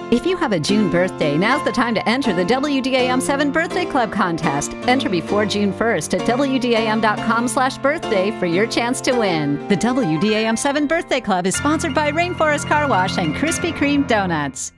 If you have a June birthday, now's the time to enter the WDAM 7 Birthday Club contest. Enter before June 1st at WDAM.com/birthday for your chance to win. The WDAM 7 Birthday Club is sponsored by Rainforest Carwash and Krispy Kreme Doughnuts.